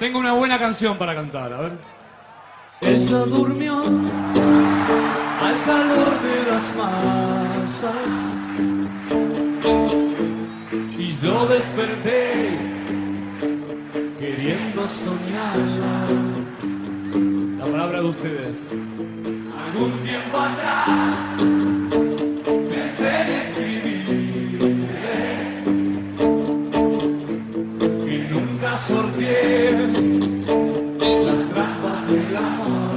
Tengo una buena canción para cantar, a ver. Ella durmió al calor de las masas y yo desperté queriendo soñarla. La palabra de ustedes. Algún tiempo atrás pensé en escribirle que nunca sorteé las trampas del amor.